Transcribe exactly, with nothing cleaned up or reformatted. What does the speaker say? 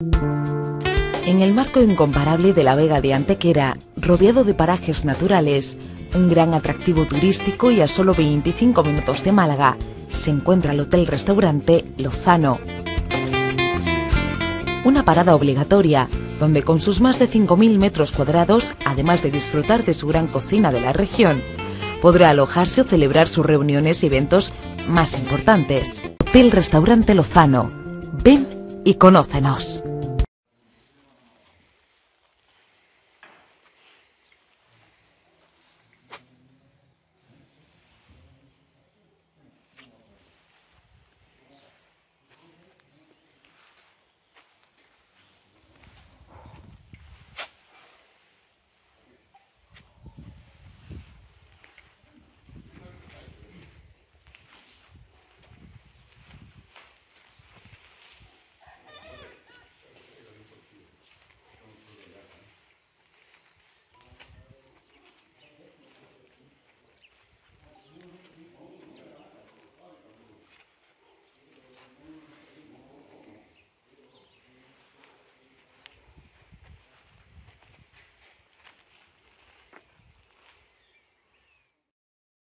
En el marco incomparable de la Vega de Antequera, rodeado de parajes naturales, un gran atractivo turístico y a solo veinticinco minutos de Málaga, se encuentra el Hotel-Restaurante Lozano. Una parada obligatoria, donde con sus más de cinco mil metros cuadrados, además de disfrutar de su gran cocina de la región, podrá alojarse o celebrar sus reuniones y eventos más importantes. Hotel-Restaurante Lozano. Ven y conócenos.